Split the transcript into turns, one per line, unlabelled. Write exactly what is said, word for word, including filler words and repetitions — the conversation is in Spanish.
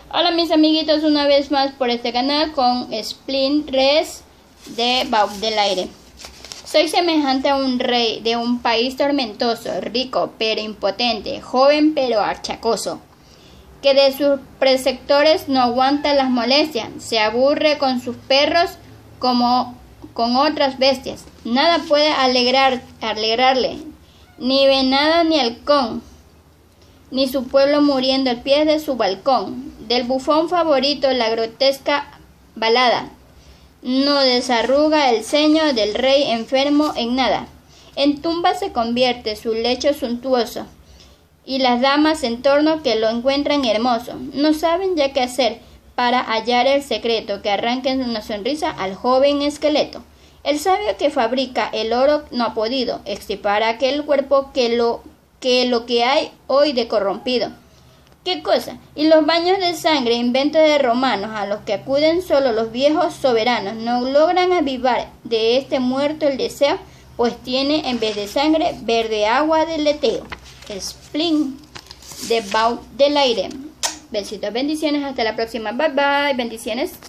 Hola mis amiguitos, una vez más por este canal con Splint Res de Baub del Aire. Soy semejante a un rey de un país tormentoso, rico pero impotente, joven pero achacoso, que de sus preceptores no aguanta las molestias, se aburre con sus perros como con otras bestias, nada puede alegrar, alegrarle, ni venada ni halcón, ni su pueblo muriendo al pie de su balcón. Del bufón favorito la grotesca balada, no desarruga el ceño del rey enfermo en nada. En tumba se convierte su lecho suntuoso, y las damas en torno que lo encuentran hermoso, no saben ya qué hacer para hallar el secreto que arranquen una sonrisa al joven esqueleto. El sabio que fabrica el oro no ha podido extirpar aquel cuerpo que lo que lo que hay hoy de corrompido. ¿Qué cosa? Y los baños de sangre, invento de romanos, a los que acuden solo los viejos soberanos, no logran avivar de este muerto el deseo, pues tiene en vez de sangre verde agua de leteo. Splint de Baub del Aire. Besitos, bendiciones, hasta la próxima. Bye bye, bendiciones.